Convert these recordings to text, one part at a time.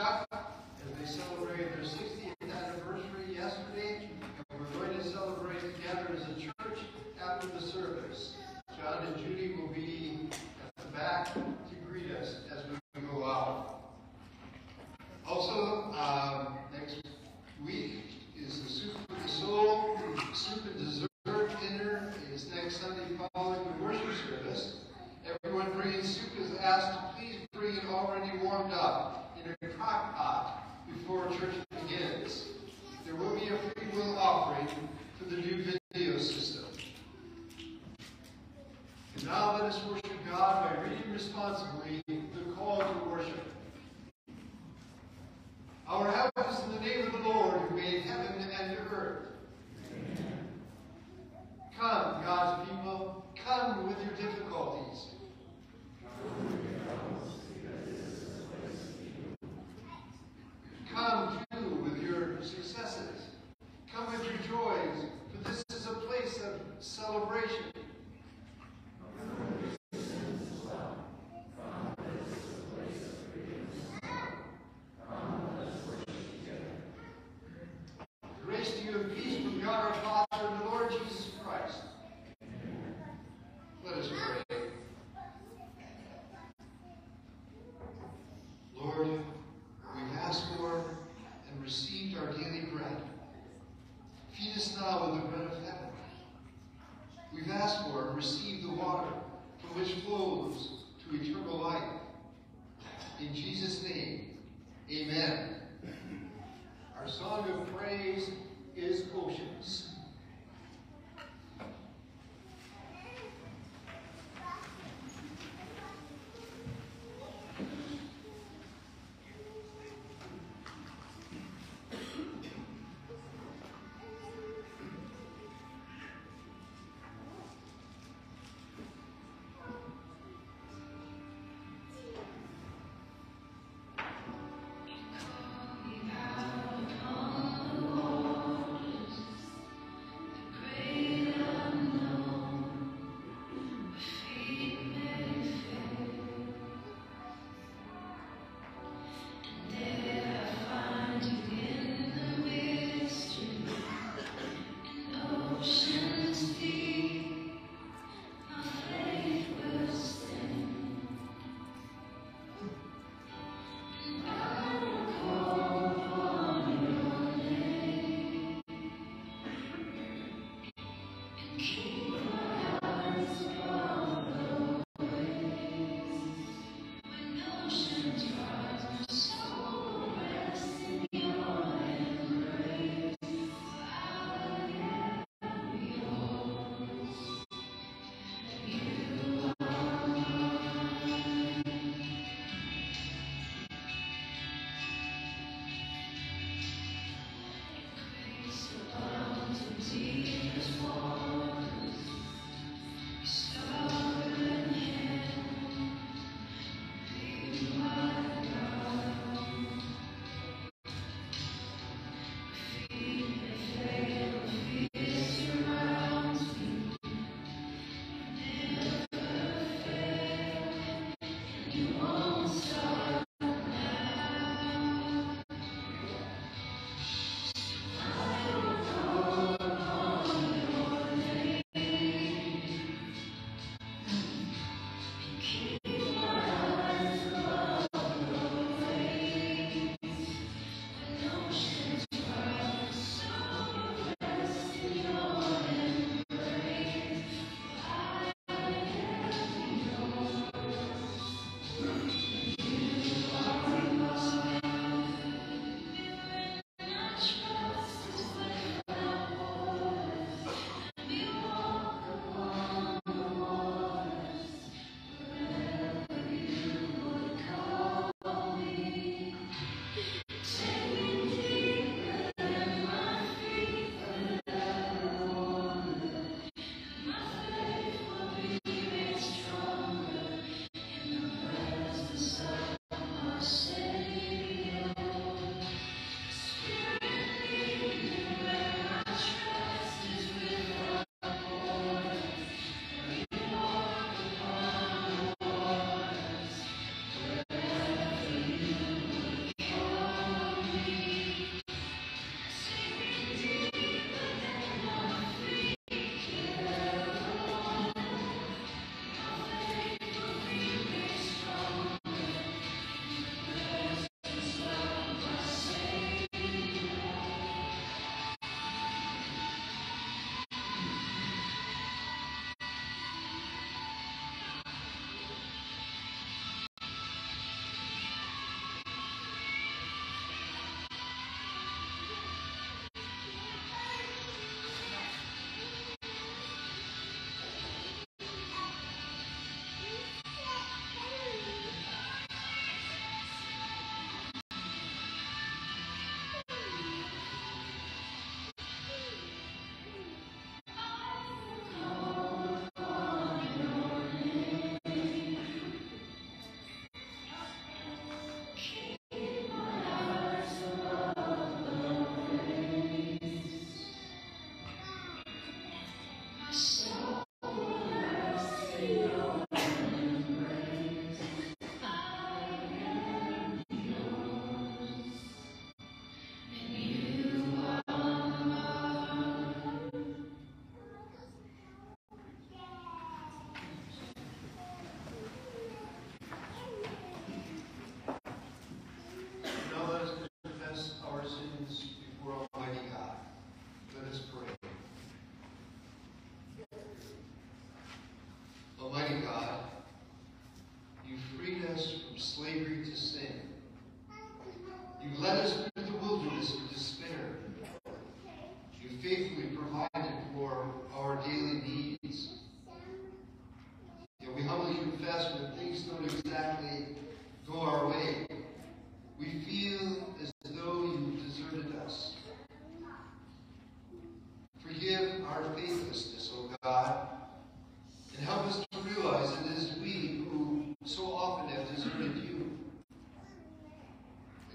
Chuck as they celebrated their 60th anniversary yesterday, and we're going to celebrate together as a church after the service. John and Judy will be at the back to greet us as we go out. Also, next week is the Soup for the Soul. Soup and dessert dinner is next Sunday following the worship service. Everyone bringing soup is asked to please bring it already warmed up in a crock pot before church begins. There will be a free will offering for the new video system. And now let us worship God by reading responsibly the call to worship. Our help is in the name of the Lord who made heaven and earth. Amen. Come, God's people, come with your difficulties. Come, too, with your successes. Come with your joys, for this is a place of celebration. Grace to you and peace from God our Father and the Lord Jesus Christ. Amen. Let us pray. Lord, we've asked for and received our daily bread. Feed us now with the bread of heaven. We've asked for and received the water from which flows to eternal life. In Jesus' name, amen. Our song of praise is Oceans.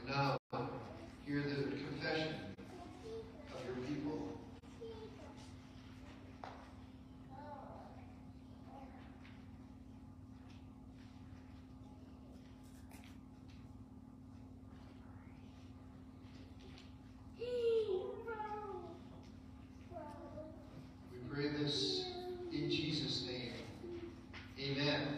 now, hear the confession of your people. We pray this in Jesus' name. Amen.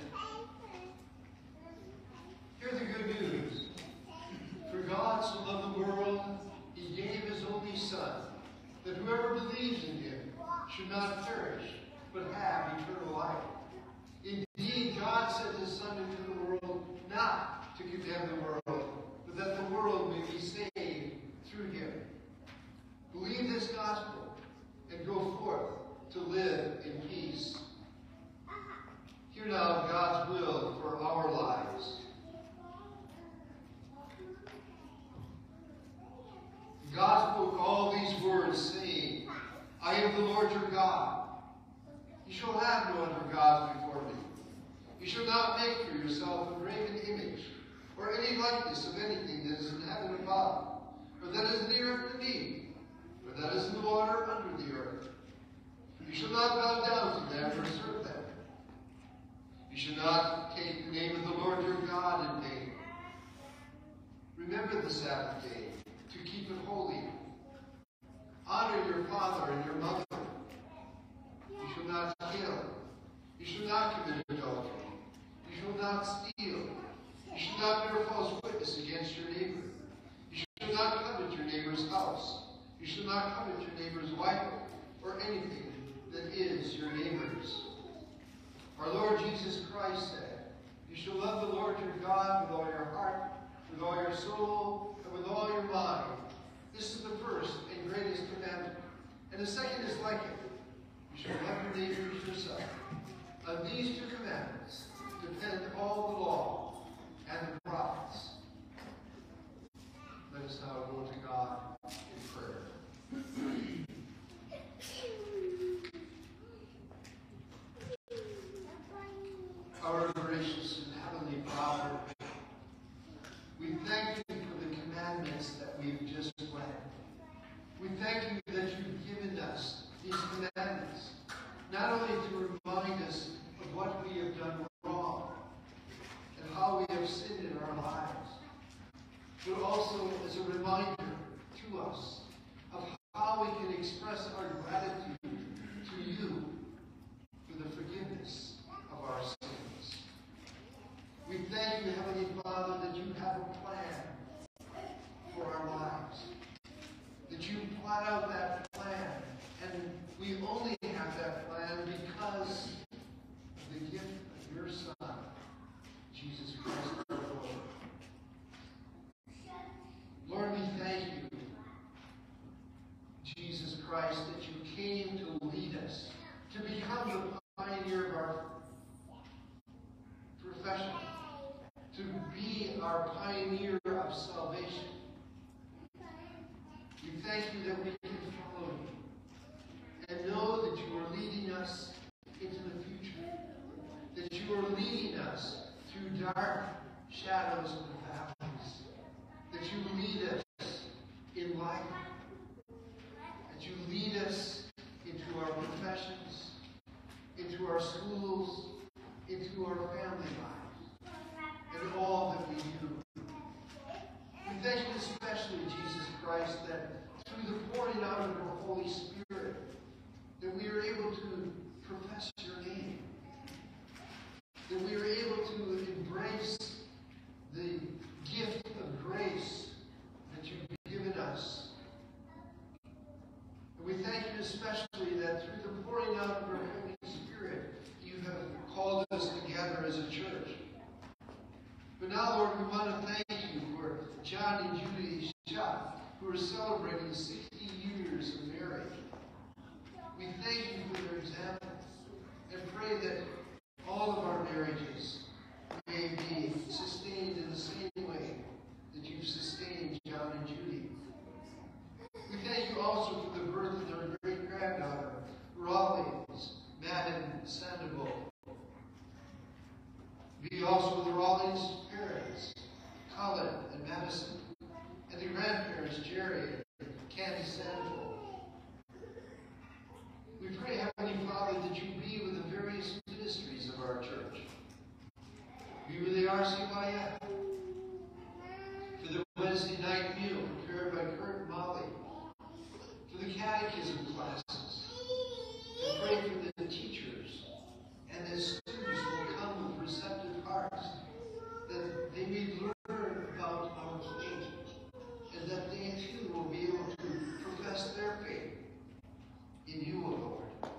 Hear the good news. For God so loved the world, he gave his only Son, that whoever believes in him should not perish, but have eternal life. Indeed, God sent his Son into the world not to condemn the world, but that the world may be saved through him. Believe this gospel and go forth to live in peace. Hear now God's will for our lives. God spoke all these words, saying, I am the Lord your God. You shall have no other gods before me. You shall not make for yourself a graven image, or any likeness of anything that is in heaven above, or that is in the earth beneath, or that is in the water under the earth. You shall not bow down to them or serve them. You shall not take the name of the Lord your God in vain. Remember the Sabbath day to keep it holy. Honor your father and your mother. You shall not kill. You shall not commit adultery. You shall not steal. You shall not bear false witness against your neighbor. You shall not covet your neighbor's house. You shall not covet your neighbor's wife or anything that is your neighbor's. Our Lord Jesus Christ said, you shall love the Lord your God with all your heart, with all your soul, and with all your mind. This is the first and greatest commandment. And the second is like it. You shall love your neighbor as yourself. On these two commandments depend all the law and the prophets. Let us now go to God in prayer. Our gracious and heavenly Father, we thank you for the commandments that we've just read. We thank you that you've given us these commandments, not only to remind us of what we have done wrong and how we have sinned in our lives, but also as a reminder to us of how we can express our gratitude to you for the forgiveness of our sins. We thank you, Heavenly Father, that you have a plan for our lives, that you plot out that plan, and we only have that plan because of the gift of your Son, Jesus Christ our Lord. Lord, we thank you, Jesus Christ, that you came to lead us, to become the pioneer of our profession, to be our pioneer of salvation. We thank you that we can follow you and know that you are leading us into the future, that you are leading us through dark shadows and valleys, that you lead us in life, that you lead us into our professions, into our schools, into our family lives, and all that we do. We thank you especially, Jesus Christ, that through the pouring out of your Holy Spirit, that we are able to profess your name, that we are able to embrace the gift of grace that you've given us. And we thank you especially that through the pouring out of your Holy Spirit, you have called us together as a church. But now, Lord, we want to thank you for John and Judy Schaff, who are celebrating 60 years of marriage. We thank you for their example and pray that all of our marriages may be sustained in the same way that you've sustained John and Judy. We thank you also for the birth of their great-granddaughter, Rawlings, Madden Sandoval. Be also with Rawlings' parents, Colin and Madison, Mary, Candy Sanford. We pray, Heavenly Father, that you be with the various ministries of our church. Be with the RCYF, for the Wednesday night meal prepared by Kurt and Molly, for the catechism classes. I pray for the teachers and the students will come with receptive hearts, that they may learn about our faith, and that they too will be able to profess their faith in you, O Lord.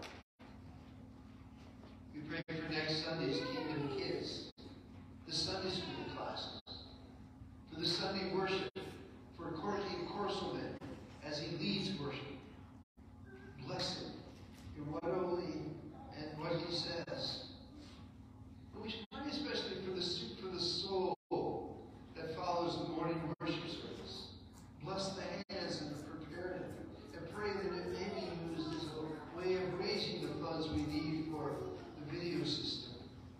We pray for next Sunday's Kingdom Kids, the Sunday school classes, for the Sunday worship, for Corky Corsoman as he leads worship. Bless him in what only and what he says. But we should pray especially for the soul that follows the morning worship service. Bless the hands that have prepared it, and pray that it may be used as a way of raising the funds we need for the video system.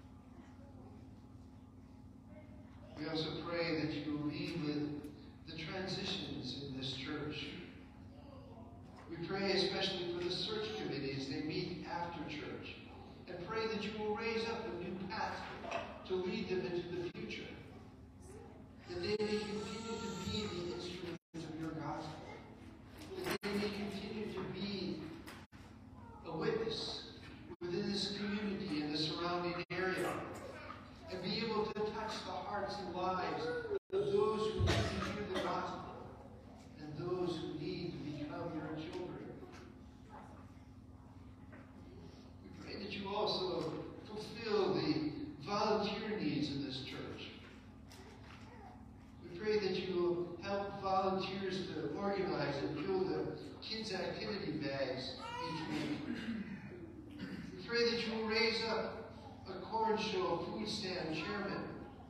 We also pray that you will be with the transitions in this church. We pray especially for the search committee as they meet after church, and pray that you will raise up a new pastor to lead them into the future, that they may continue to be the instruments of your gospel, that they may continue to be a witness within this community and the surrounding area, and be able to touch the hearts and lives of those who need to hear the gospel and those who need to become your children. We pray that you also fulfill the volunteer needs of this church. We pray that you will help volunteers to organize and fill the kids' activity bags each week. We pray that you will raise up a corn show food stand chairman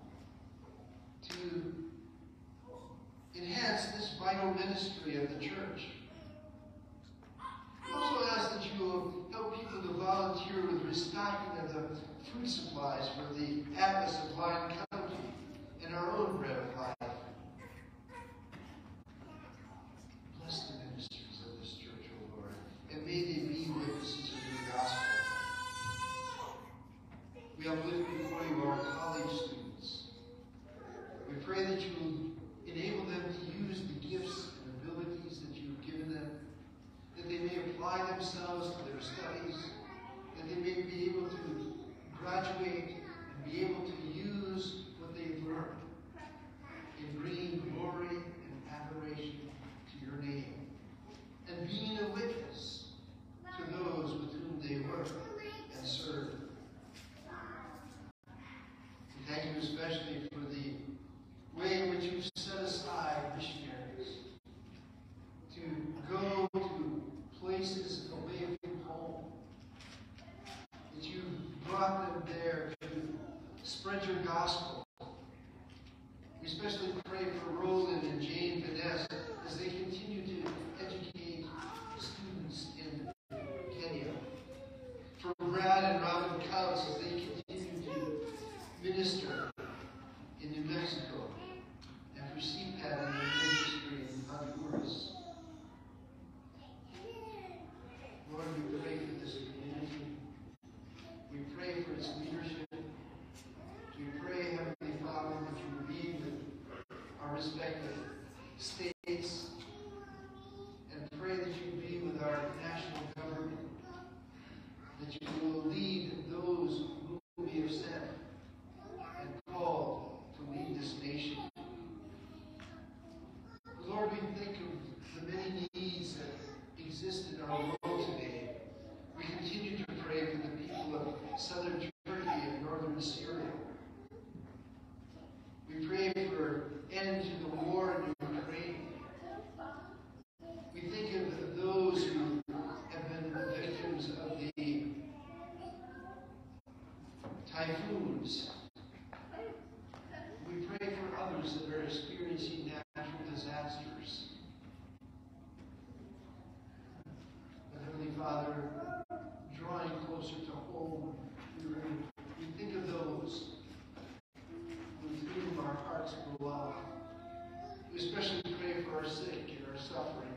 to enhance this vital ministry of the church. We also ask that you will help people to volunteer with restocking of the food supplies for the Atlas of Lyon County and our own Bread of Life. Bless the ministries of this church, O Lord, and may they be witnesses of your gospel. We uplift before you our college students. We pray that you will enable them to use the gifts and abilities that you've given them, that they may apply themselves to their studies, that they may be able to graduate and be able to use what they've learned in bringing glory and adoration to your name, and being a witness to those with whom they work and serve. We thank you especially for the way in which you've set aside missionaries to go to places away from home, that you've brought them there to spread your gospel. We especially pray for Roland and Jane Vanessa as they continue to educate students in Kenya. For Brad and Robin Counts as they continue to minister in New Mexico. And for CPAD and their ministry in Honduras. Lord, we pray for this community. We pray for its leadership. We pray, Heavenly Father, that you will be with our respective states, and pray that you will be with our national government, that you will lead those whom we have sent and called to lead this nation. Lord, we think of the many needs that exist in our world today. We continue to pray for the people of southern Turkey and northern Syria. We pray for end to the war in Ukraine. We think of those who have been victims of the typhoons. We pray for others that are experiencing natural disasters. But Heavenly Father, drawing closer to home, we especially pray for our sick and our suffering.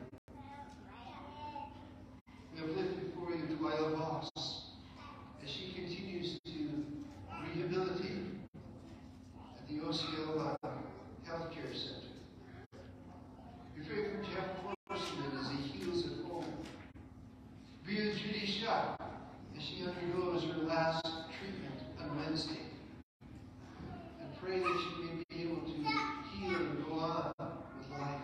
We have lifted before you Twyla Voss as she continues to rehabilitate at the Osceola Healthcare Center. We pray for Jeff Horseman as he heals at home. Be with Judy Shuck as she undergoes her last treatment on Wednesday. And pray that she may be able to heal and go on with life.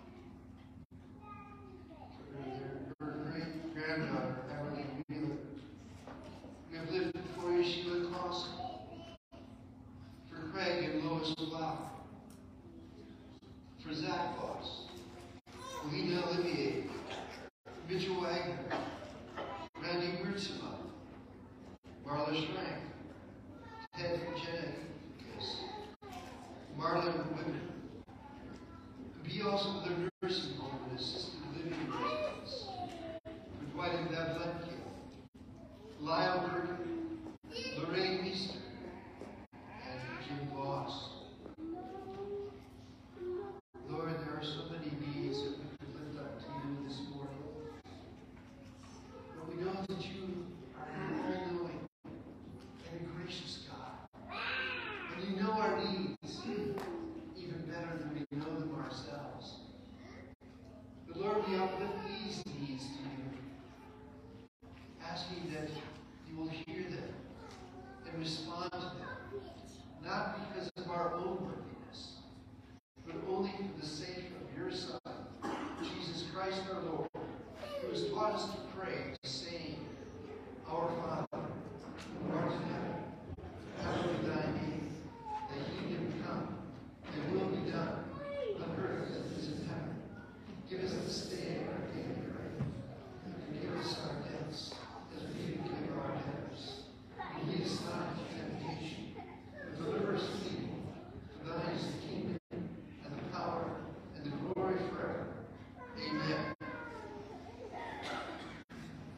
For her great-granddaughter, Emily Wheeler. We have lifted before you Sheila Clausen. For Craig and Lois Blau. For Zach Voss. Lena Olivier. Mitchell Wagner. Randy Wurtzema. Marla Schrank. Ted Jenkins. Marlon Whitman. Be also the nursing home and assisted living residents. For Dwight and Deb Lemke. Lyle Burke. Lorraine Meester. And Jim Voss. Lord, there are so many needs that we could lift up to you this morning. But we know that you are an all-knowing and a gracious God. And you know our needs even better than we know them ourselves. But Lord, we uplift these needs to you, asking that you will hear them and respond to them, not because of our own worthiness, but only for the sake of your Son, Jesus Christ our Lord, who has taught us to pray, saying, Our Father, who art in heaven, hallowed be thy name, thy kingdom come, thy will be done, on earth as it is in heaven. Give us this day our daily bread, and forgive us our debts, as we forgive our debtors. And lead us not into temptation, but deliver us from evil. For thine is the kingdom, and the power, and the glory forever. Amen.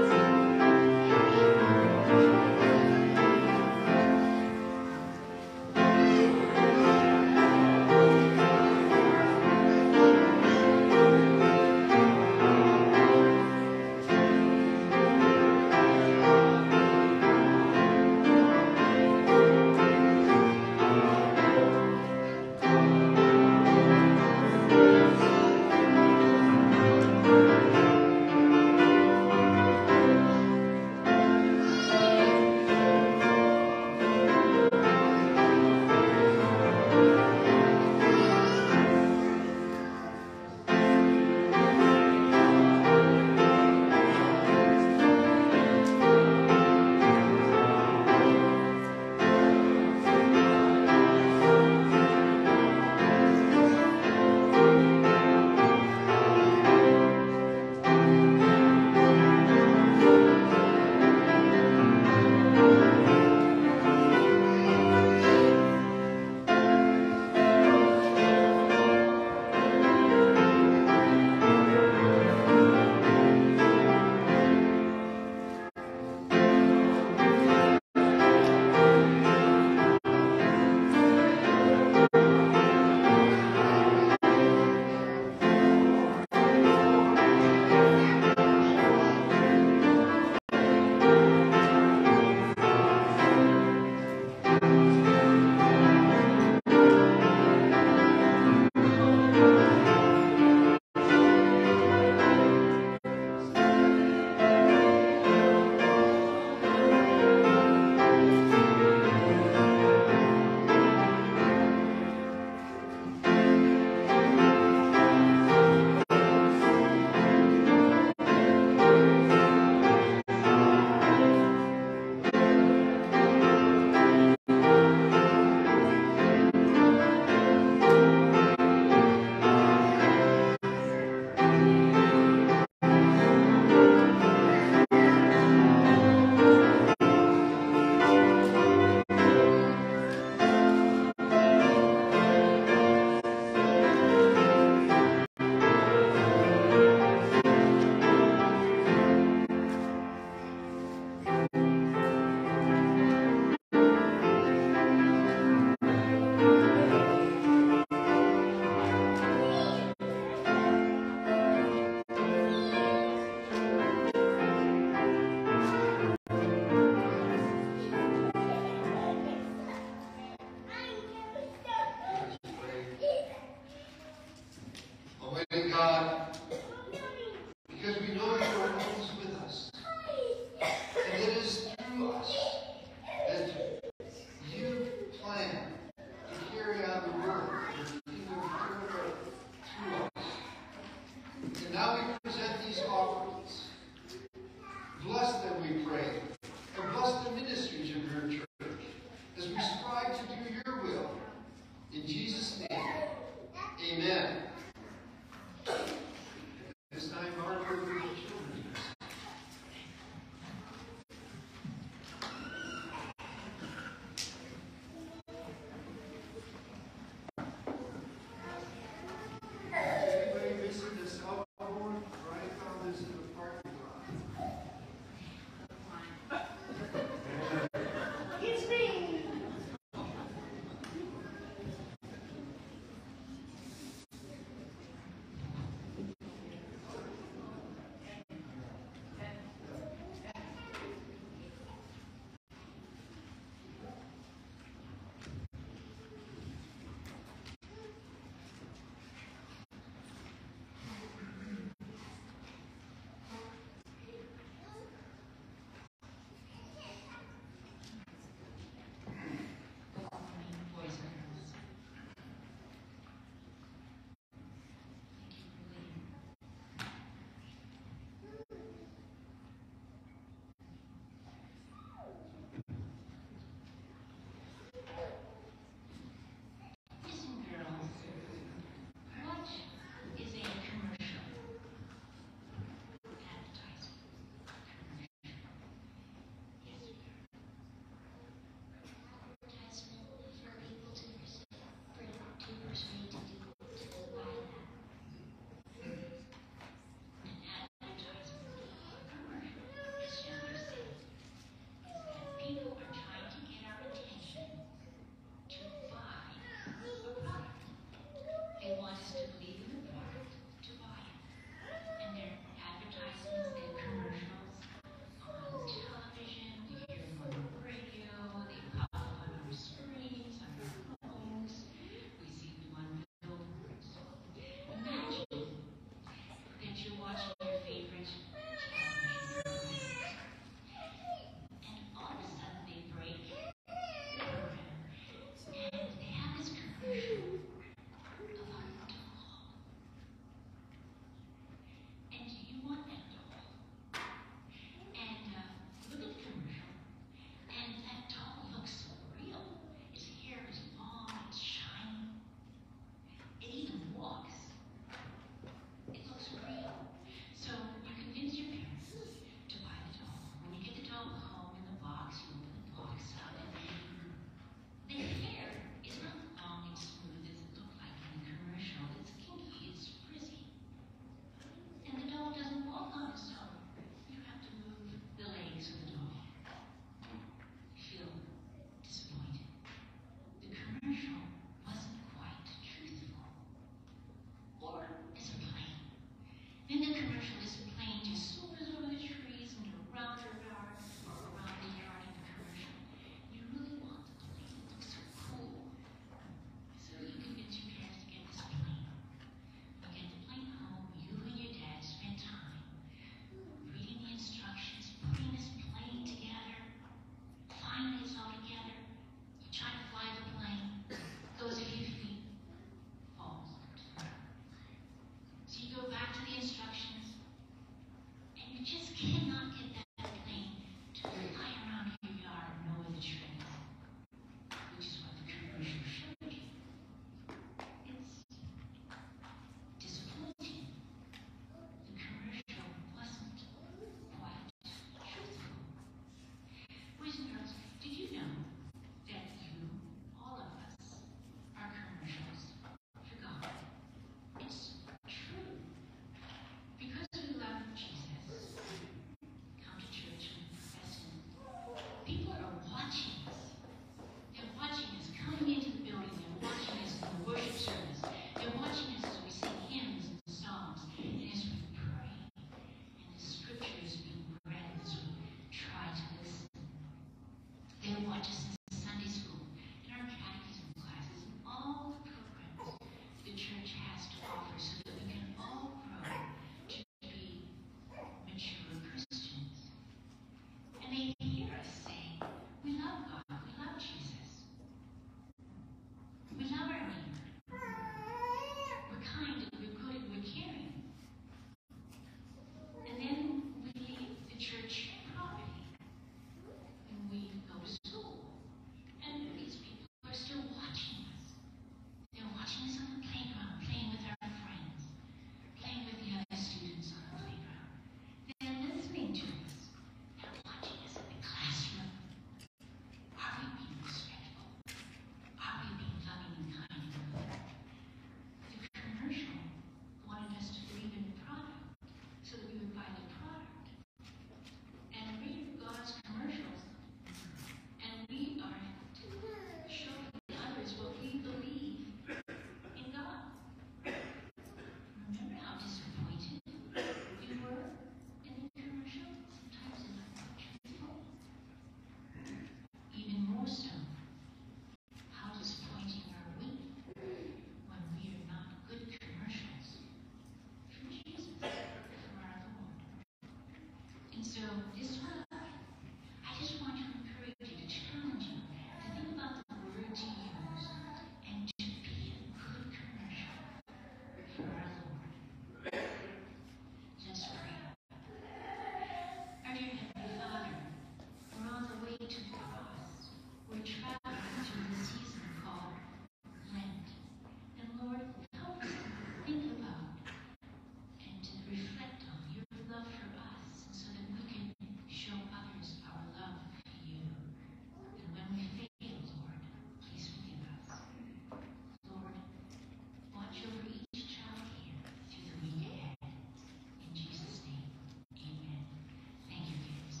this one, I just want to encourage you, to challenge you, to think about the words you use and to be a good commercial for our Lord. Let's pray. Our dear Heavenly Father, we're on the way to the cross. We're traveling through the season called Lent. And Lord, help us to think about and to reflect on your love for us, and so that we can show others our love for you. And when we fail, Lord, please forgive us. Lord, watch over each child here through the week ahead. In Jesus' name, amen. Thank you, kids.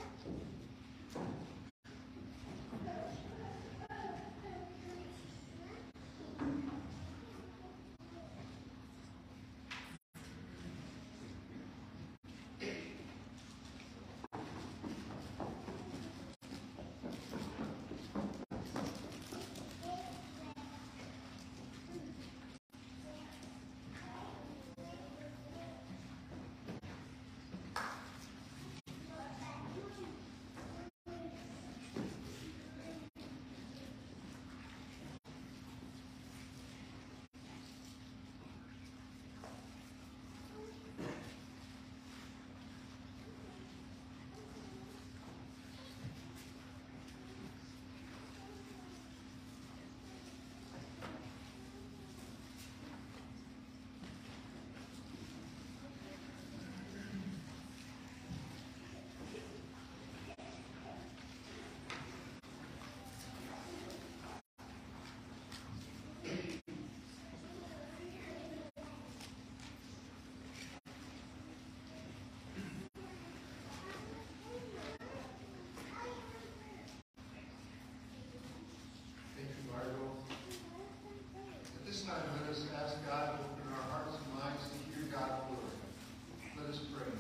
Thank you, Margot. At this time, let us ask God to open our hearts and minds to hear God's word. Let us pray.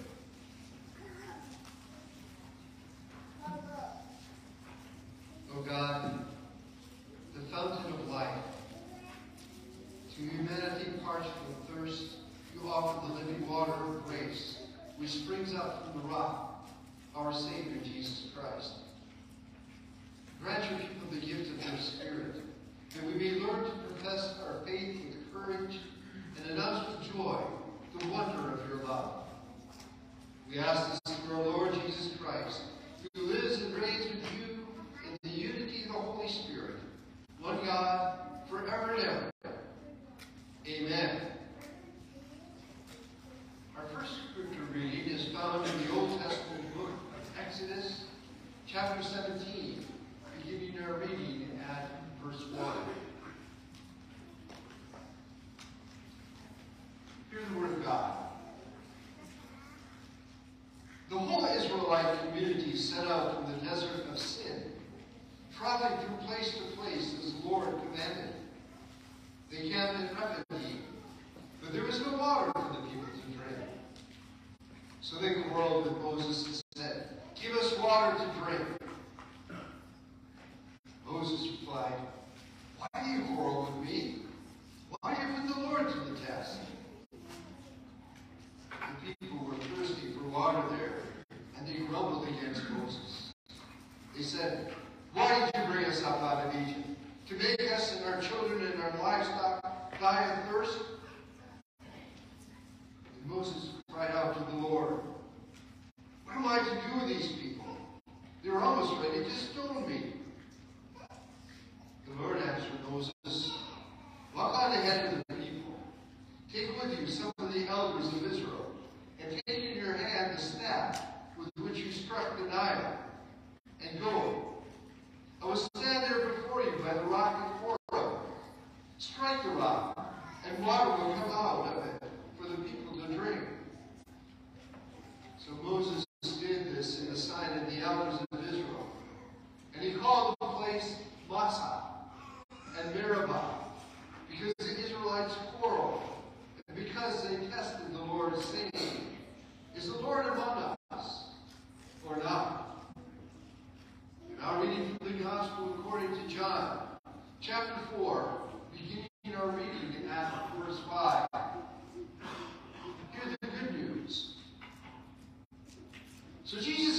O God, the fountain of life, to humanity parched with thirst, you offer the living water of grace, which springs up from the rock, our Savior, Jesus Christ. Grant your people the gift of your Spirit, that we may learn to profess our faith with courage and announce with joy the wonder of your love. We ask this through our Lord Jesus Christ, who lives and reigns with you in the unity of the Holy Spirit, one God, forever and ever. Amen. Our first scripture reading is found in the Old Testament book of Exodus, chapter 17, beginning our reading at verse 1. Hear the word of God. The whole Israelite community set out from the desert of Sin, traveling from place to place as the Lord commanded. They camped at Rephidim, but there was no water for the people to drink. So they quarreled with Moses and said, "Give us water to drink." Moses replied, "Why do you quarrel with me? Why do you put the Lord to the test?" The people were thirsty for water there, and they grumbled against Moses. They said, "Why did you bring us up out of Egypt? To make us and our children and our livestock die of thirst?" And Moses cried out to the Lord, "What am I to do with these people? They were almost ready to stone me." The Lord answered Moses, "Walk on ahead of the people. Take with you some of the elders of Israel, and take in your hand the staff with which you struck the Nile, and go. I will stand there before you by the rock of Horeb. Strike the rock, and water will come out of it for the people to drink." So Moses did this in the sight of the elders of Israel, and he called the place Massah and Meribah, because the Israelites quarreled, and because they tested the Lord, saying, "Is the Lord among us or not?" Now reading from the Gospel according to John, chapter 4, beginning our reading at verse 5. Hear the good news. So Jesus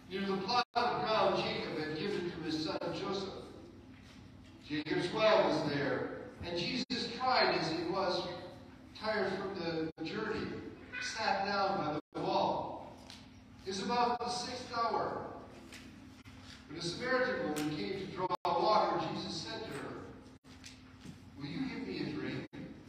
You know, the plot of ground Jacob had given to his son Joseph. Jacob's well was there, and Jesus cried as he was tired from the journey, sat down by the wall. It was about the 6th hour. When a Samaritan woman came to draw water, Jesus said to her, "Will you give me a drink?"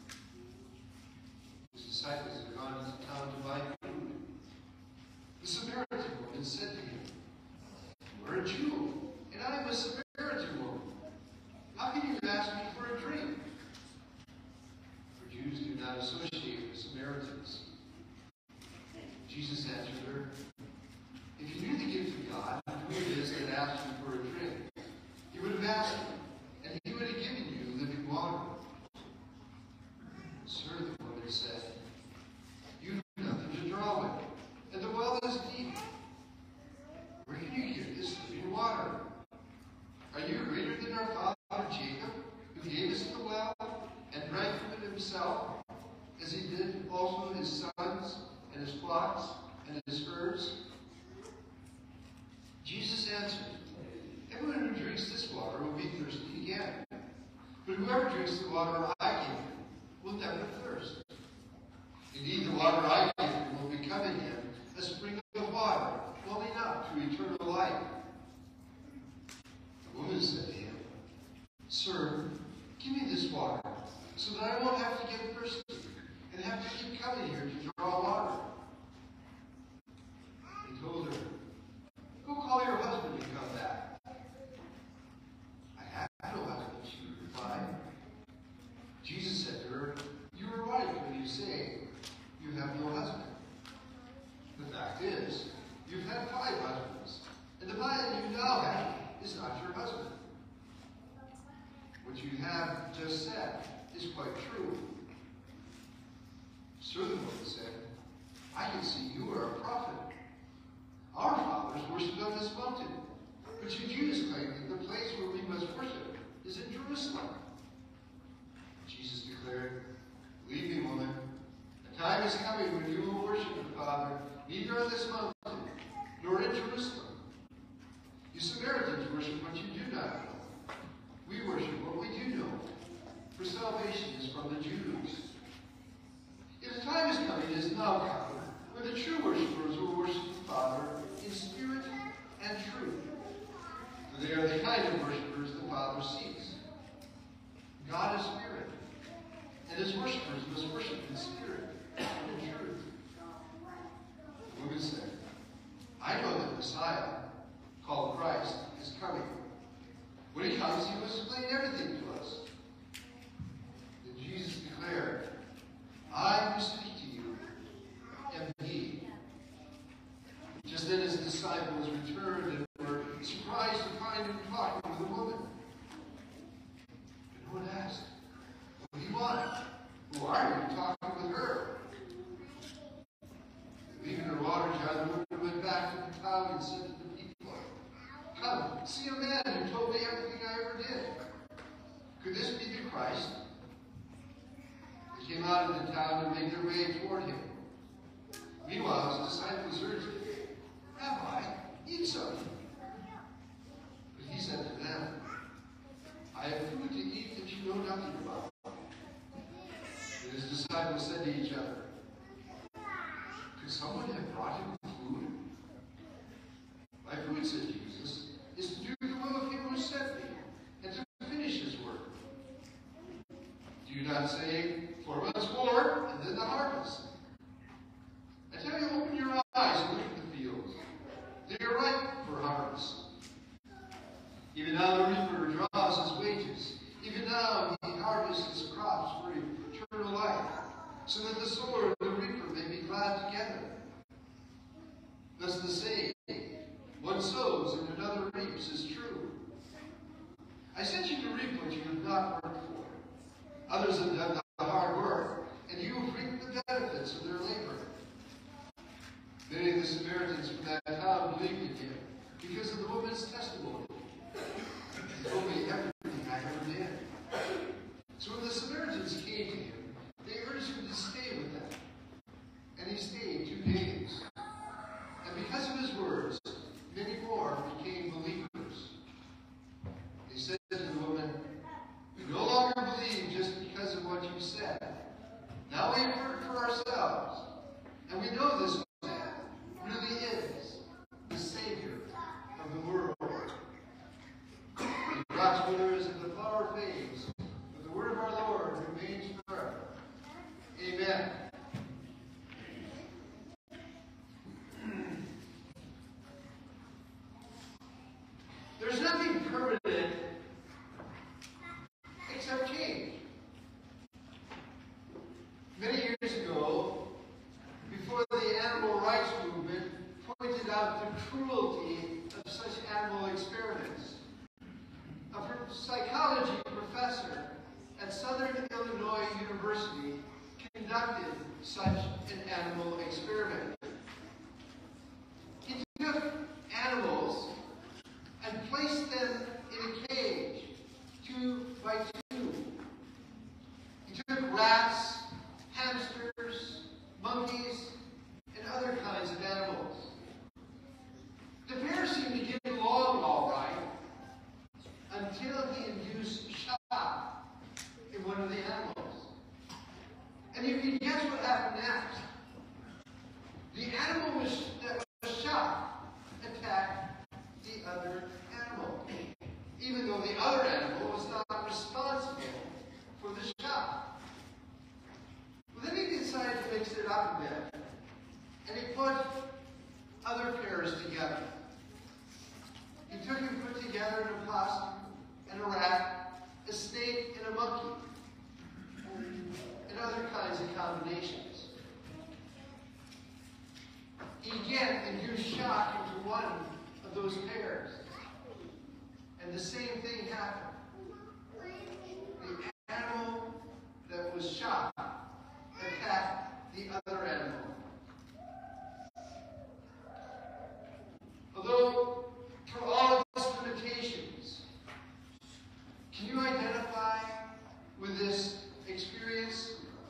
His disciples had gone into town to buy food. The Samaritan woman said to him, "You are a Jew, and I am a Samaritan woman. How can you ask me for a drink?" For Jews do not associate with Samaritans. Jesus answered her, "If you knew the gift of God, who it is that asked you for a drink, you would have asked him, and he would have given you living water." "Sir," the woman said, "you have nothing to draw with, and the well is deep. Where can you get this living water? Are you greater than our father Jacob, who gave us the well and drank from it himself, as he did also his sons and his flocks and his herds?" Jesus answered, "Everyone who drinks this water will be thirsty again. But whoever drinks the water I give him will never thirst. Indeed, the water I give him will become in him a spring of water, welling up to eternal life." The woman said to him, "Sir, give me this water, so that I won't have to get thirsty and have to keep coming here to draw water." He told her, "Go call your husband and come back." "I have no husband," she replied. Jesus said to her, "You are right when you say you have no husband. The fact is, you've had 5 husbands, and the man you now have is not your husband. What you have just said is quite true." "Sir," the woman said, "I can see you are a prophet. Our fathers worshipped on this mountain, but you Jews claim that the place where we must worship is in Jerusalem." Jesus declared, "Believe me, woman, the time is coming when you will worship the Father neither on this mountain nor in Jerusalem. You Samaritans worship what you do not know. We worship what we do know, for salvation is from the Jews. If the time is coming, it is now coming, when the true worshippers will worship the Father in spirit and truth. For they are the kind of worshippers the Father seeks. God is spirit, and his worshippers must worship in spirit and in truth." The woman said, "I know that Messiah, called Christ, is coming. When he comes, he will explain everything to us." Then Jesus declared, "I who speak to you am he." Just then his disciples returned and were surprised to find him talking with a woman. And no one asked, "What do you want? Who are you talking with her?" Leaving her water jar, the woman went back to the town and said to the people, "Come, see a man who told me everything I ever did. Could this be the Christ?" They came out of the town and made their way toward him. Meanwhile, his disciples urged him, "Rabbi, eat something." But he said to them, "I have food to eat that you know nothing about." And his disciples said to each other, "Could someone have brought him food?" "My food," said Jesus, "is to do the will of him who sent me, and to finish his work. Do you not say, 4 months more, and then the harvest? I tell you, open your eyes and look at the fields. They are ripe for harvest. Even now the reaper draws his wages. Even now he harvests his crops for eternal life, so that the sower and the reaper may be glad together. Thus the saying, 'One sows and another reaps,' is true. I sent you to reap what you have not worked for. Others have done the hard work, and you have reaped the benefits of their labor." Many of the Samaritans from that town believed in him because of the woman's testimony. "He told me everything I ever did." So when the Samaritans came to him, they urged him to stay with them. And he stayed 2 days. And because of his words, many about the cruelty of such animal experiments. A psychology professor at Southern Illinois University conducted such an animal experiment. He took animals and placed them in a cage, 2 by 2. He took rats, hamsters, monkeys, and other kinds of animals. The pair seemed to get along all right until he induced shock in one of the animals. And you can guess what happened next. The animal that was shocked attacked the other animal, even though the other animal was not responsible for the shock. Well, then he decided to mix it up a bit, and he put other pairs together. He took and put together an opossum and a rat, a snake and a monkey, and other kinds of combinations. He again induced shock into one of those pairs, and the same thing happened. The animal that was shocked attacked the other animal. Although, for all its limitations, can you identify with this experience?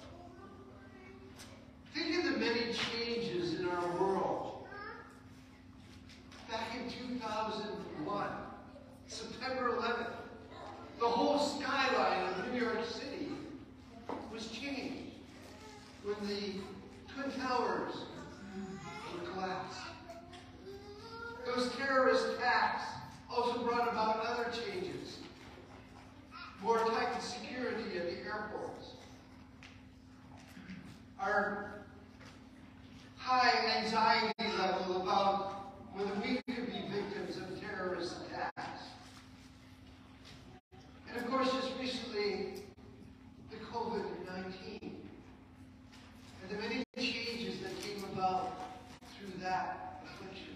Think of the many changes in our world. Back in 2001, September 11th, the whole skyline of New York City was changed when the Twin Towers were collapsed. Those terrorist attacks also brought about other changes. More tight security at the airports. Our high anxiety level about whether we could be victims of terrorist attacks. And of course, just recently, the COVID-19. And the many changes that came about through that affliction.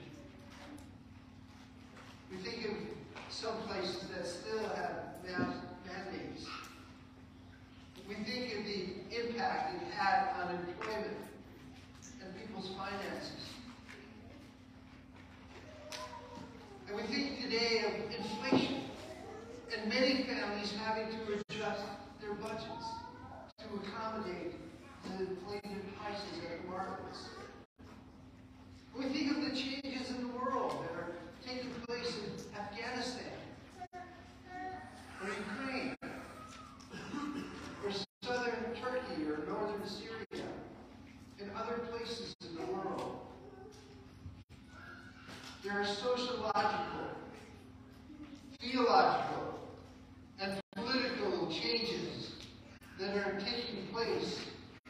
We think of some places that still have mandates. We think of the impact it had on employment and people's finances. And we think today of inflation and many families having to adjust their budgets to accommodate the inflated prices at the markets. We think of the changes in the world that are taking place in Afghanistan, or Ukraine, or southern Turkey, or northern Syria, and other places in the world. There are sociological, theological, and political changes that are taking place.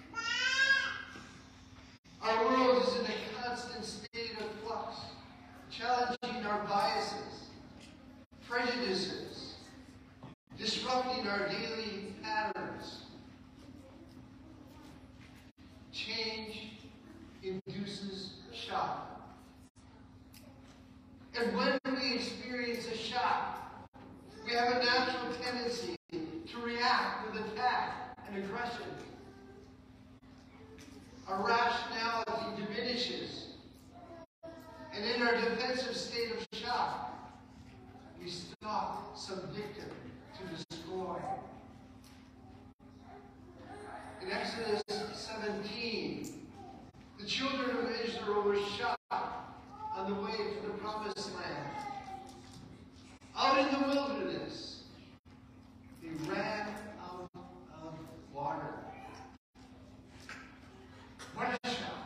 Our world is in a constant state of flux, challenging our biases, prejudices, disrupting our daily patterns. Change induces shock. And when we experience a shock, we have a natural tendency to react with attack and aggression. Our rationality diminishes. And in our defensive state of shock, we stalk some victim to destroy. In Exodus 17, the children of Israel were shocked on the way to the promised land. Out in the wilderness, they ran out of water. What a shock.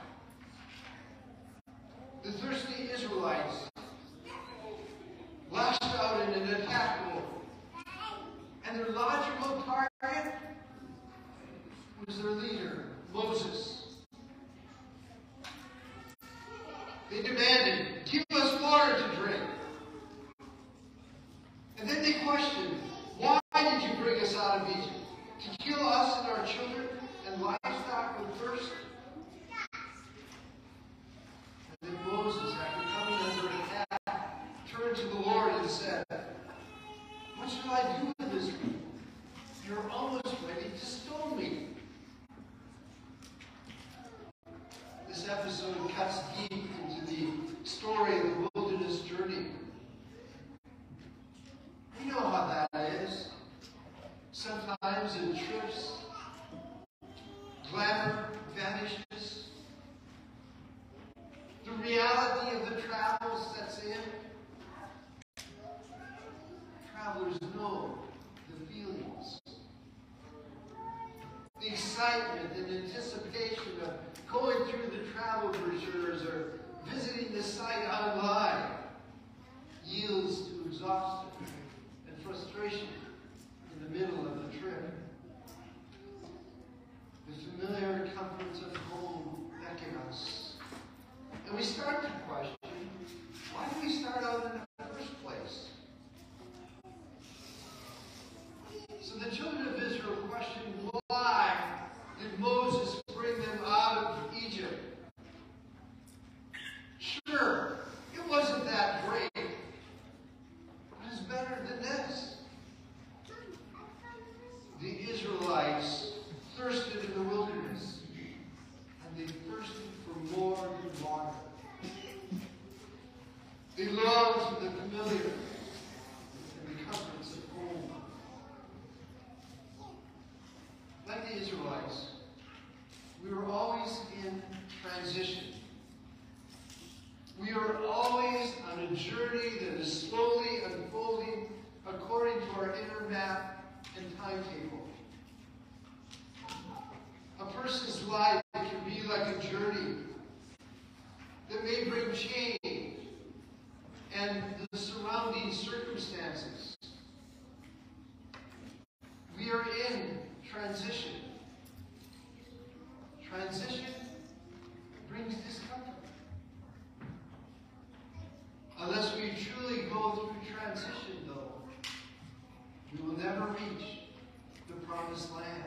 The thirsty Israelites lashed out in an attack mode. And their logical target was their leader, Moses. They demanded, "Give us water to drink." And then they questioned, "Why did you bring us out of Egypt? To kill us and our children and livestock with thirst?" And then Moses, after coming cuts deep into the story of the wilderness journey. You know how that is. Sometimes in trips, glamour vanishes. The reality of the travel sets in. Travelers know the feelings. The excitement and anticipation of going through the travel brochures or visiting the site online yields to exhaustion and frustration in the middle of the trip. The familiar comforts of home beckon us. And we start to question, why do we start out in the first place? So the children of Israel questioned, why did Moses bring them out of Egypt? Sure, it wasn't that great, but it's better than this. The Israelites thirsted in the wilderness, and they thirsted for more than water. They loved the familiar and the comforts of home. Like the Israelites, we were always in transition. We are always on a journey that is slowly unfolding according to our inner map and timetable. A person's life can be like a journey that may bring change and the surrounding circumstances. We are in transition. Transition brings discomfort. Unless we truly go through transition, though, we will never reach the promised land.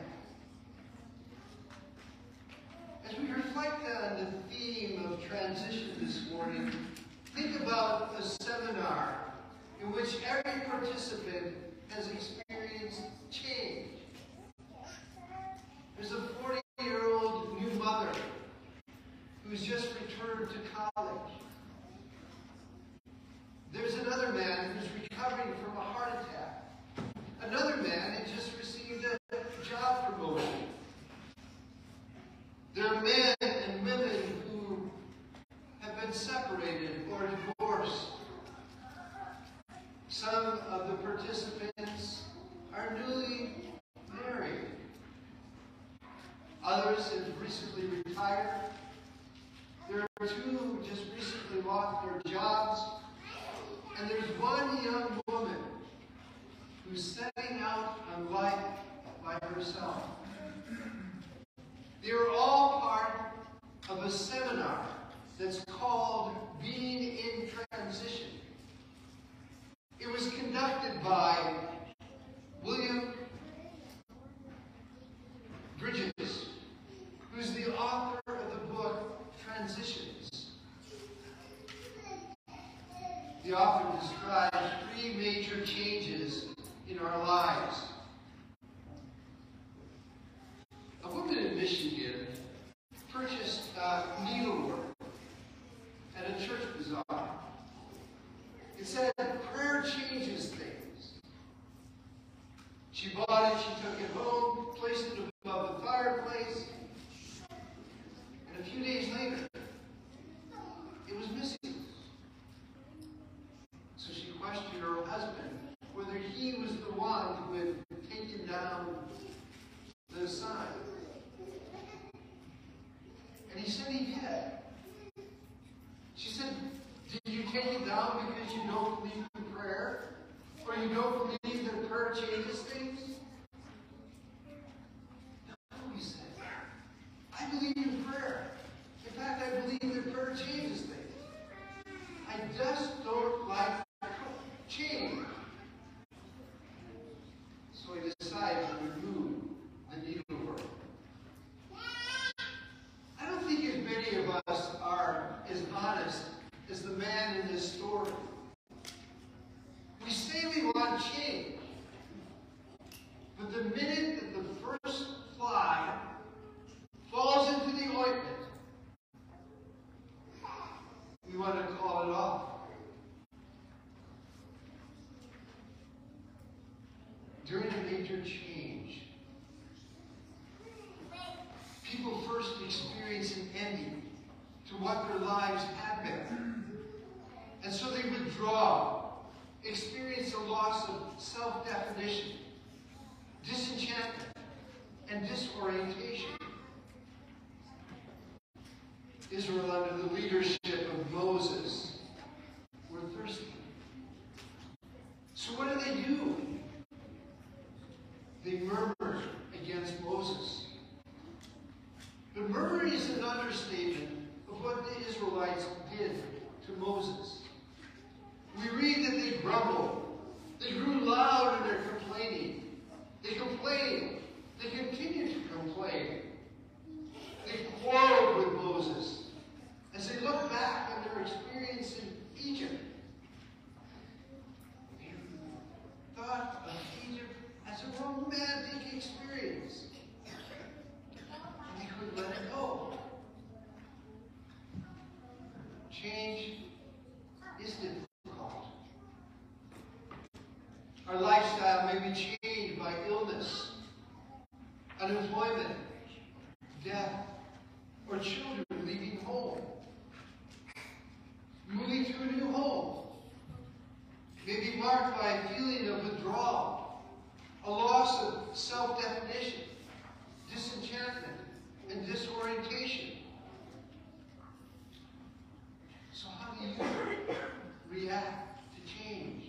As we reflect on the theme of transition this morning, think about a seminar in which every participant has experienced change. There's a 40-year-old new mother who's just returned to college. There's another man who's recovering from a heart attack. Another man had just received a job promotion. There are men and women who have been separated or divorced. Some of the participants are newly married. Others have recently retired. There are two who just recently lost their jobs. And there's one young woman who's setting out on life by herself. They are all part of a seminar that's called Being in Transition. It was conducted by William Bridges, who's the author of the book Transitions. The author describes 3 major changes in our lives. A woman in Michigan purchased needlework at a church bazaar. It said, prayer changes things. She bought it, she took it home, placed it above the fireplace, and a few days later, it was missing. So she questioned her husband whether he was the one who had taken down the sign. And he said he did. She said, did you take it down because you don't believe in prayer? Or you don't believe that prayer changes things? No, he said. I believe in prayer. In fact, I believe that prayer changes things. I just don't like change. So he decided to remove the needlework. I don't think as many of us are as honest as the man in this story. We say we want change, but the minute that the first fly falls into the ointment, want to call it off. During a major change, people first experience an ending to what their lives had been. And so they withdraw, experience a loss of self-definition, disenchantment, and disorientation. Israel, under the leadership of Moses, were thirsty. So what do? They murmured against Moses. But murmuring is an understatement of what the Israelites did to Moses. We read that they grumbled. They grew loud in their complaining. They complained. They continued to complain. They quarreled with Moses as they look back on their experience in Egypt. They thought of Egypt as a romantic experience. And they couldn't let it go. Change is difficult. Our lifestyle may be changed by illness, unemployment, death, or children leaving home. Moving to a new home may be marked by a feeling of withdrawal, a loss of self-definition, disenchantment, and disorientation. So how do you react to change?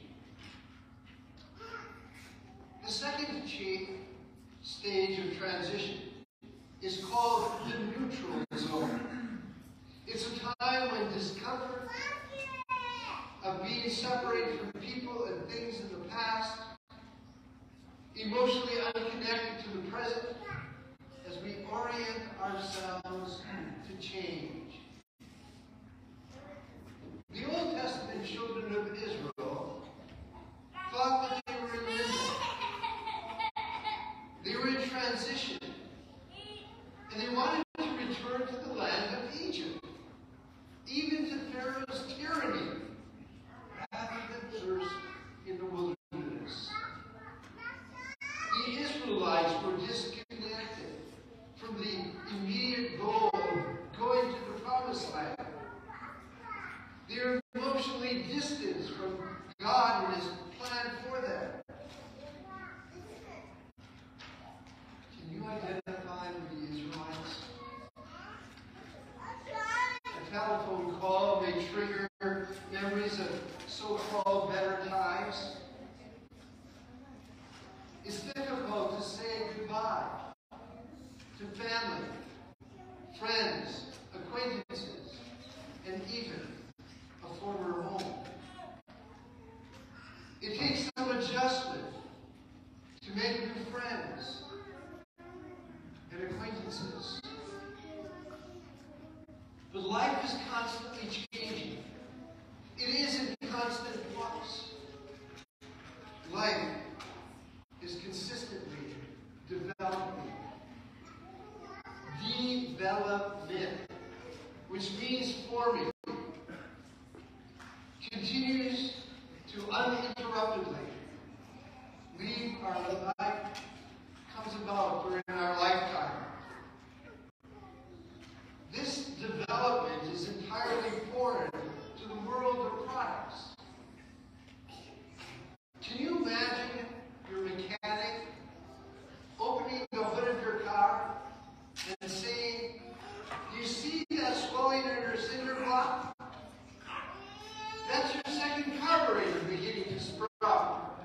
The second stage of transition is called the neutral zone. It's a time when discomfort of being separated from people and things in the past, emotionally unconnected to the present, as we orient ourselves to change. The Old Testament children of Israel thought that they were in limbo. They were in transition. And they wanted to return to the land of Egypt, even to Pharaoh's tyranny, rather than thirst in the wilderness. The Israelites were disconnected from the immediate goal of going to the promised land. They were emotionally distanced from God and His plan for them. Can you identify with the Israelites? A telephone call may trigger memories of so-called better times. It's difficult to say goodbye to family, friends, acquaintances, and even a former home. It takes some adjustment to make new friends and acquaintances. But life is constantly changing. It is in constant flux. Life is consistently developing. Development, which means forming, continues to uninterruptedly leave our life, comes about during our lifetime. This development is entirely foreign to the world of products. Can you imagine your mechanic opening the hood of your car and saying, "You see that swelling in your cinder block? That's your second carburetor beginning to sprout."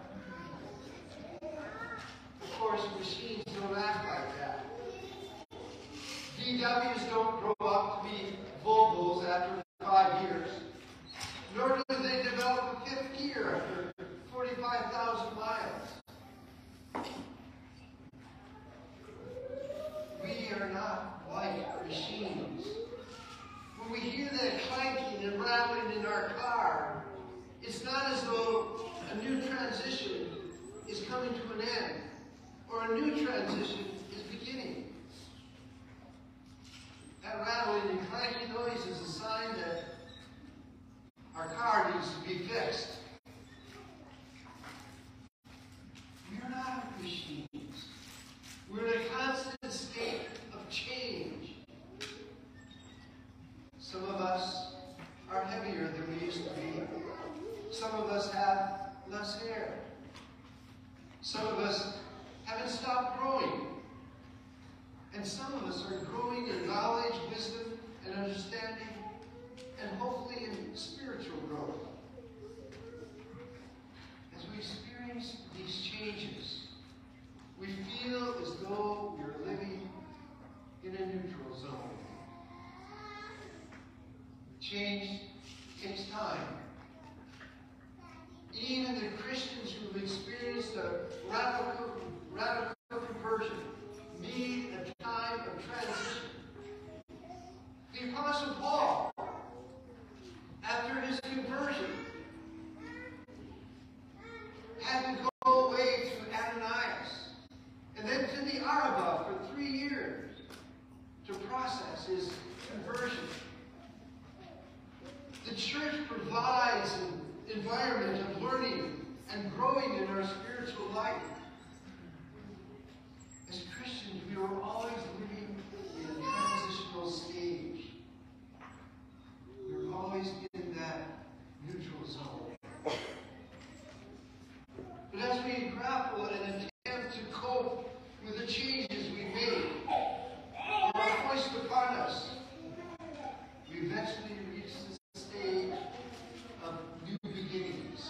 Of course, machines don't act like that. VWs don't grow up to be Volvos after 5 years. Nor do they develop a fifth gear after 45,000 miles. We are not like machines. When we hear that clanking and rattling in our car, it's not as though a new transition is coming to an end or a new transition is beginning. That rattling and clanking noise is a sign that Some of us haven't stopped growing. And some of us are growing in knowledge, wisdom, and understanding, and hopefully in spiritual growth. As we experience these changes, we feel as though we're living in a neutral zone. Change takes time. Even the Christians who have experienced a radical conversion need a time of transition. The Apostle Paul, after his conversion, had to go away to Ananias and then to the Arabah for 3 years to process his conversion. The church provides an environment of learning and growing in our spiritual life. As Christians, we are always living in a transitional stage. We're always in that neutral zone. But as we grapple and attempt to cope with the changes we made, that are foisted upon us, we eventually reach the stage of new beginnings.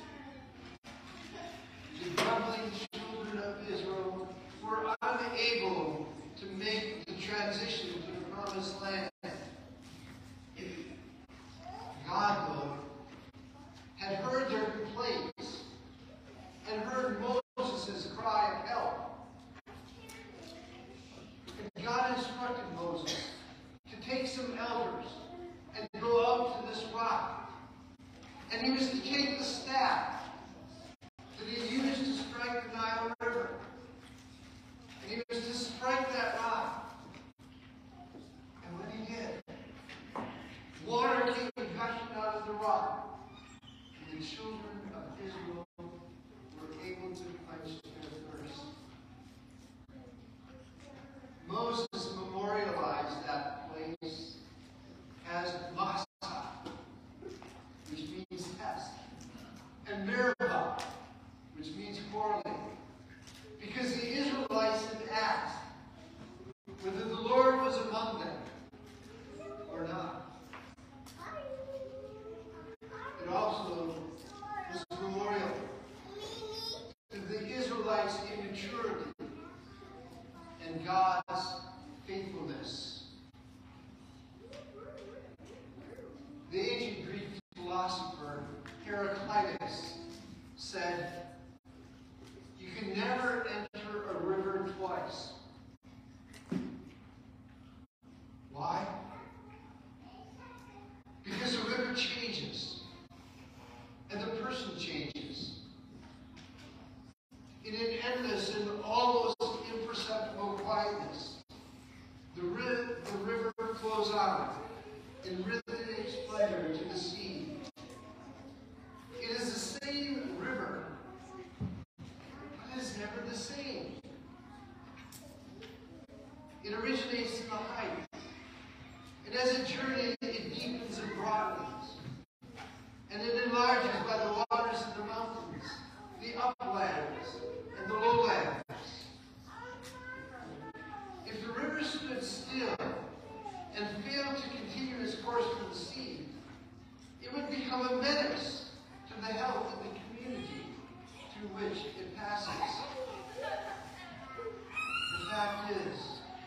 The grumbling children of Israel were unable to make the transition to the promised land. God, though, had heard their complaints and heard Moses' cry of help. And God instructed Moses to take some elders and go out to this rock. And he was to take the staff that he used to strike the Nile River. And he was to strike that rock. And when he did, water came gushing out of the rock. And the children of Israel were able to quench their thirst. Moses memorialized that place as Massah, which means test, and Meribah, which means quarreling, because the Israelites had asked whether the Lord was among them or not. It also was a memorial to the Israelites' immaturity and God's faithfulness. The ancient Greek philosopher Heraclitus said, "You can never enter a river twice." Why? Because the river changes, and the person changes. In an endless and almost imperceptible quietness, the river flows out in rhythmic splendor to the sea. It is the same river, but it is never the same. It originates in the height, and as it journeys, it deepens and broadens, and it enlarges by the waters of the mountains, the uplands, and the lowlands. If the river stood still and failed to continue its course to the sea, it would become a menace to the health of the community through which it passes. The fact is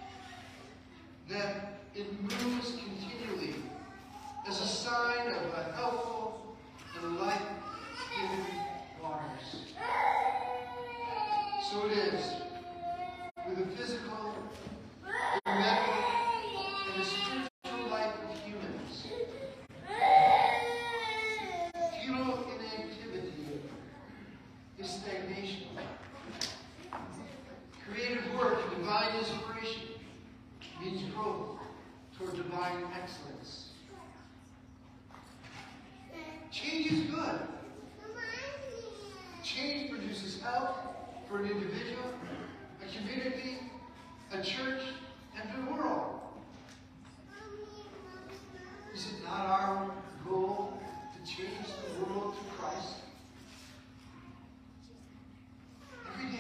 that it moves continually as a sign of a helpful and life-giving waters. So it is with the physical, the mental, and the spiritual life of humans. Futile inactivity is stagnation. Creative work and divine inspiration means growth toward divine excellence. Change is good. Change produces health for an individual, a community, a church, and the world. Is it not our goal to change the world to Christ? Every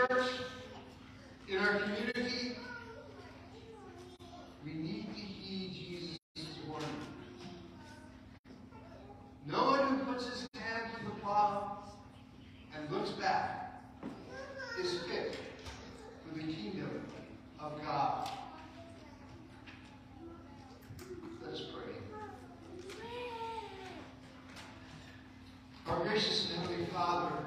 church, in our community, we need to heed Jesus' warning. No one who puts his hand to the plow and looks back is fit for the kingdom of God. Let us pray. Our gracious and Heavenly Father,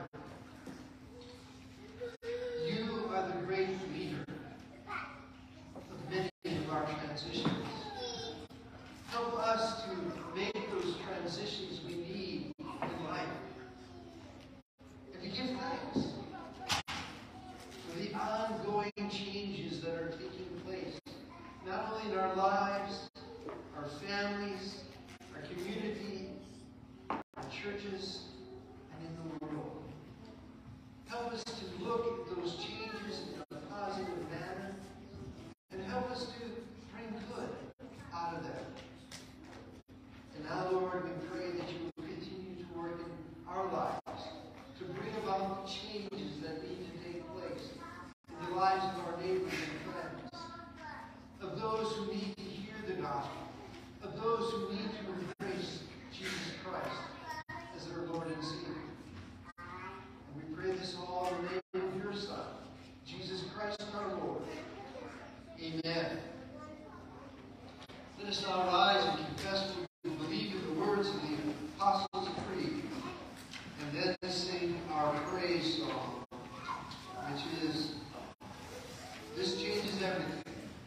you are the great leader of many of our transitions. Help us to make those transitions we need in life. And to give thanks for the ongoing changes that are taking place, not only in our lives, our families, our community, our churches, and in the world. Help us to look at those changes in a positive manner, and help us to bring good out of them. And now, Lord, we pray that you will continue to work in our lives to bring about the changes that need to take place in the lives of our neighbors and friends, of those who need to hear the gospel, of those who need to embrace Jesus Christ as their Lord and Savior. And we pray this all in the name of your Son, Jesus Christ our Lord. Amen. Let us now rise and confess we believe in the words of the Apostles' Creed, and then sing our praise song, which is, "This Changes Everything."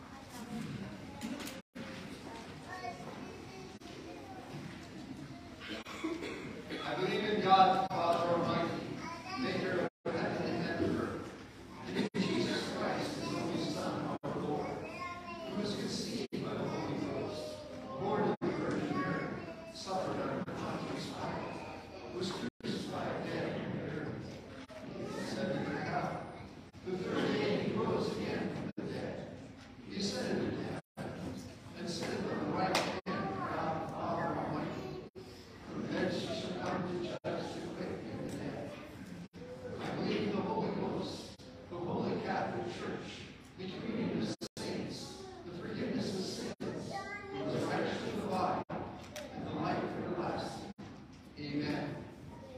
I believe in God, the Father Almighty, maker of heaven and earth, and in Jesus Christ, his only Son, our Lord, who was conceived by the Holy Ghost, born of the Virgin Mary, suffered under Pontius Pilate, was crucified, dead, and buried. He descended to hell. The third day he rose again from the dead. He ascended into heaven, and sitteth on the right hand of God the Father Almighty. From thence he shall come to judge the quick and the dead. I believe in the Holy Ghost, the Holy Catholic Church, the communion of saints, the forgiveness of sins, the resurrection of the body, and the life everlasting. Amen.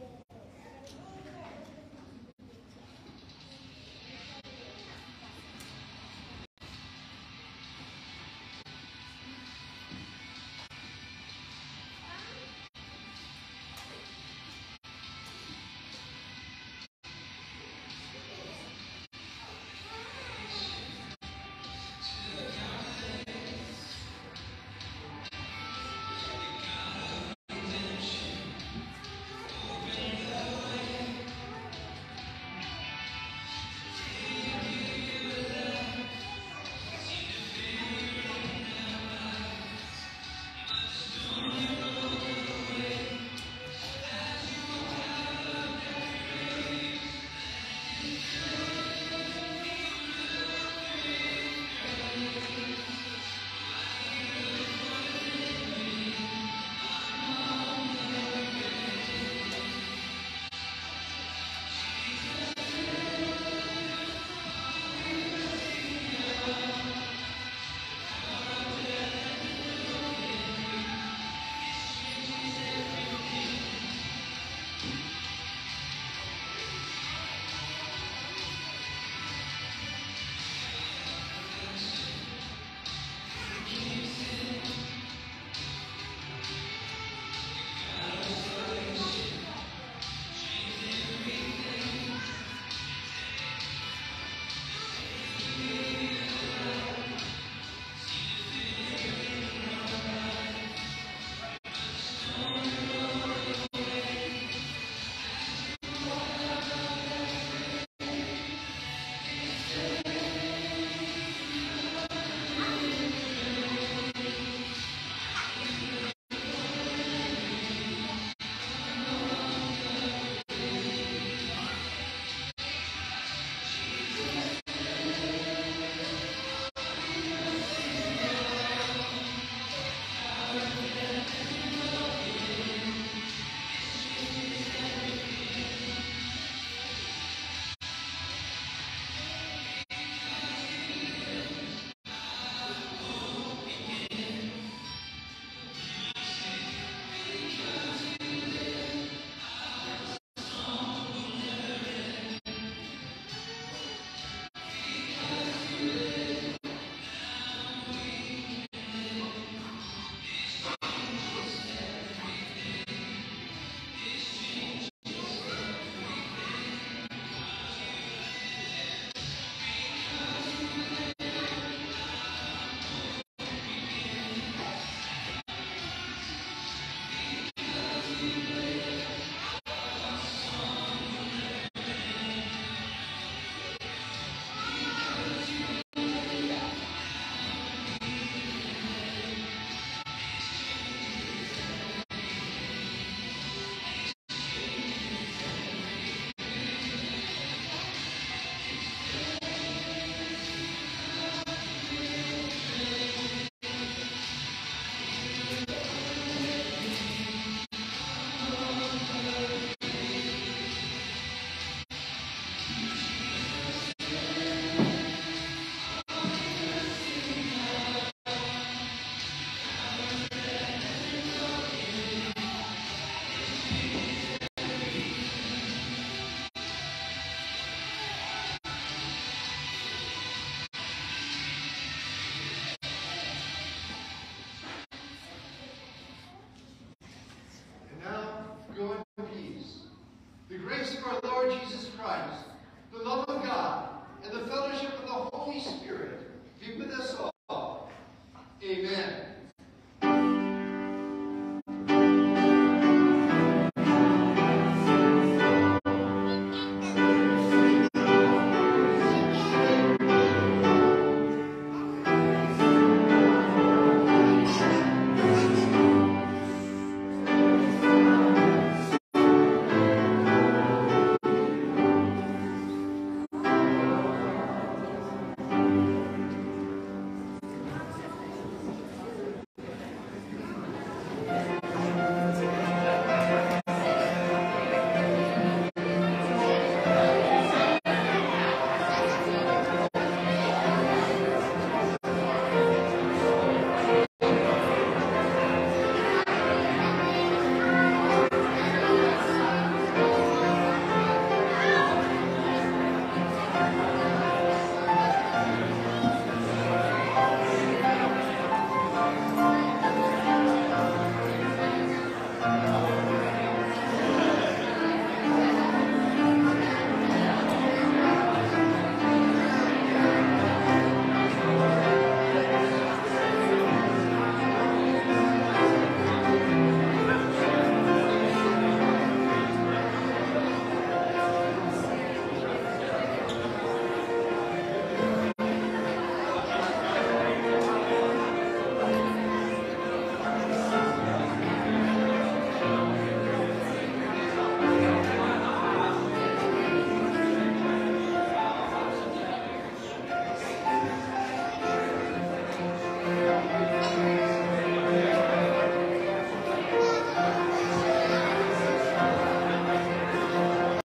The grace of our Lord Jesus Christ, the love of God, and the fellowship of the Holy Spirit be with us all. Amen.